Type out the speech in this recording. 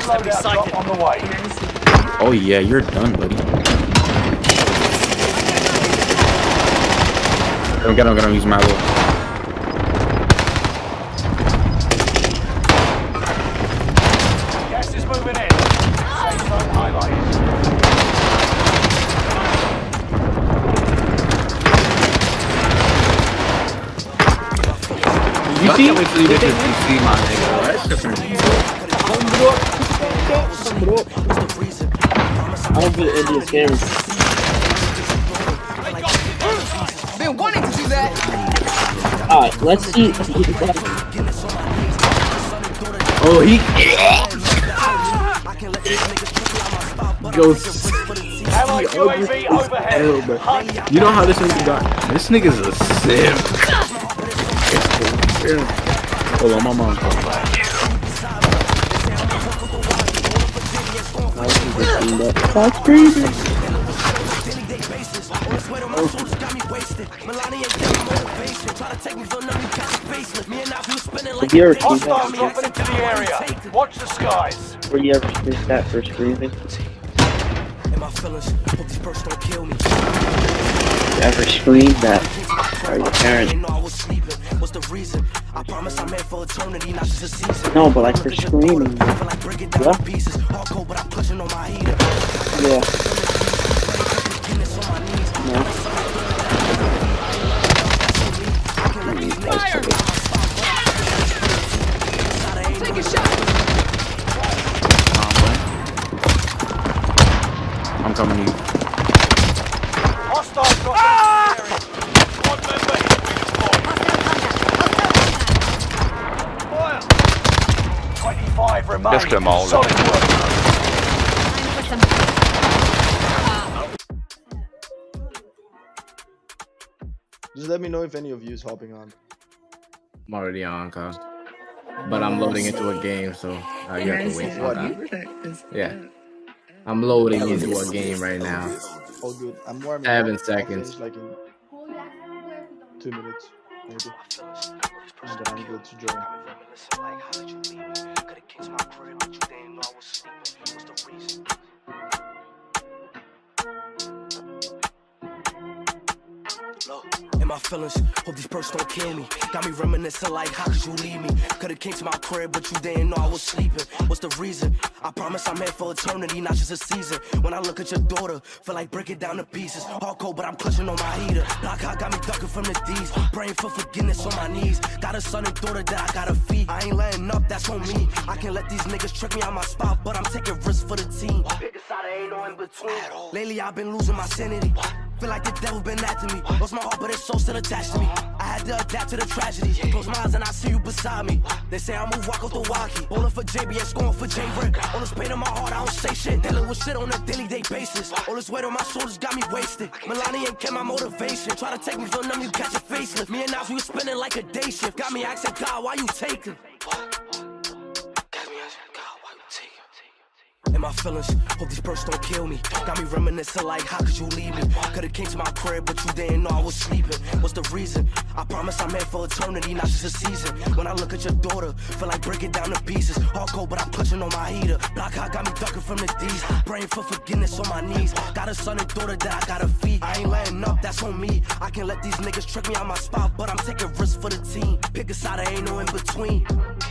have been sighted. On the way. Oh yeah, you're done, buddy. Get him, use my little. Gas is moving in. Safe zone highlighted. You see? Wait till you get to see my nigga. That's different. I don't get Indian scammers. Been wanting to do that. Alright, let's see. Oh, he goes. UAV overhead. You know how this nigga got? This nigga's a sim. Hold on, my mom's calling back. That's crazy. Have you ever seen that? Dropping into the area. Watch the skies. Were you ever seen that for screaming? You ever screamed that? Or your parents? No, but like for screaming. Yeah. Yeah. No. Take a shot. I'm coming to you. Hostile dropping into the area. One member is redeployed. Fire. 25 remain. Just them all. Solid work. Just let me know if any of you is hopping on. I'm already on, cuz. But I'm loading into a game, so you have to wait for that. Yeah. I'm loading into a game right now. All good. I'm warming 7 up. seconds. Like in 2 minutes. Maybe. And then I'm good to join. My feelings, hope these perks don't kill me. Got me reminiscing like, how could you leave me? Could've came to my crib, but you didn't know I was sleeping. What's the reason? I promise I'm here for eternity, not just a season. When I look at your daughter, feel like break it down to pieces. Hardcore, but I'm clutching on my heater. Block hot got me ducking from the D's. Praying for forgiveness on my knees. Got a son and daughter that I gotta feed. I ain't letting up, that's on me. I can't let these niggas trick me on my spot, but I'm taking risks for the team. Pick a side, ain't no in between. Lately I've been losing my sanity. Feel like the devil been after me. Lost my heart, but it's so still attached to me. I had to adapt to the tragedy. Close my eyes and I see you beside me. They say I move walk off the walkie. Bowling for JBS, going for J-Rick. All this pain in my heart, I don't say shit. Dealing with shit on a daily day basis. All this weight on my shoulders got me wasted. Melania kept my motivation. Try to take me for numb, you catch a facelift. Me and Nahv, we was spinning like a day shift. Got me asking God, why you taking? In my feelings, hope these perks don't kill me. Got me reminiscing like, how could you leave me? Could've came to my crib, but you didn't know I was sleeping. What's the reason? I promise I'm here for eternity, not just a season. When I look at your daughter, feel like break it down to pieces. Hardcore, but I'm clutching on my heater. Block hot got me ducking from the D's. Praying for forgiveness on my knees. Got a son and daughter that I gotta feed. I ain't letting up, that's on me. I can't let these niggas trick me on my spot, but I'm taking risks for the team. Pick a side, I ain't no in between.